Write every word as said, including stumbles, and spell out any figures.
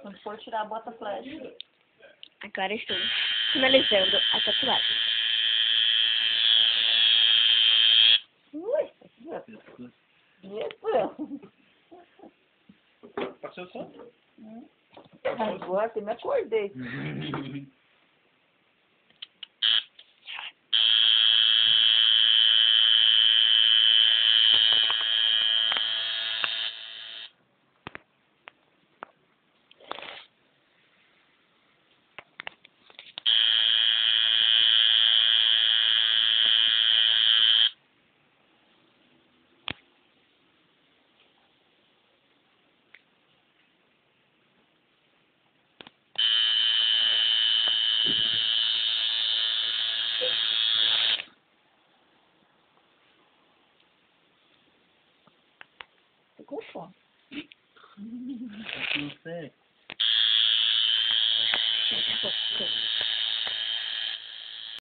Quando for tirar, bota a flecha. Agora estou finalizando a tatuagem. Ui, isso. Passou o som? Hum. Agora eu me acordei. Tô com fome. Não sei. Tá bom, tô.